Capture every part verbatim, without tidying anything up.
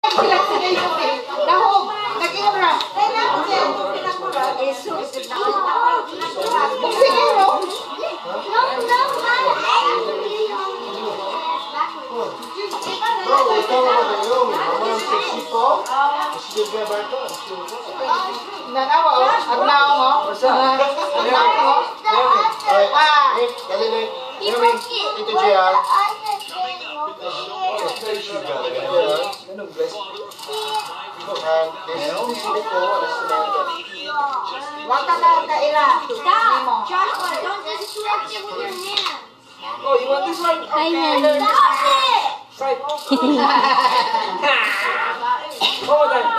Sila sila yung eh. Dahog. Nag-iura. Sige mo. Bro, ikaw naman na yun. Naman ang sexy po. Sige ka ba ito? Nanawa o? Agnaw mo? Agnaw mo? Ah! Dali na. Ito siya. Huwag ka na kaila. Stop! Joshua, don't distract it with your hand. Oh, you want this one? I hand. Stop it! Right. One more time.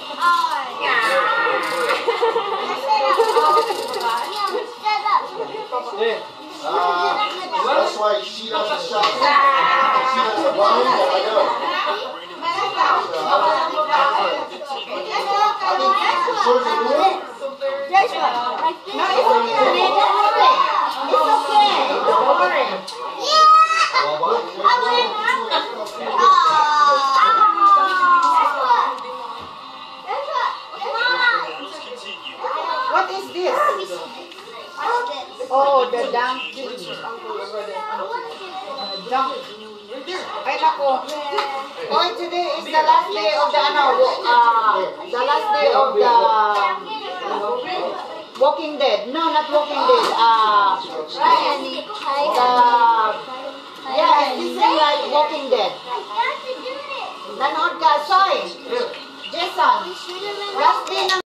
Yeah. Uh, that's why she doesn't shop. She doesn't run. I know. I mean, sure to do it. Joshua. No, it's okay. It's okay. Don't worry. What is this? Oh, the donkey. Dunk. Ay, nako. Oh, today is the last day of the, ano, uh, the last day of the Walking Dead. No, not Walking Dead. Uh, the, yeah, this is like Walking Dead. Nanood ka, Soy. Jason. Last day ng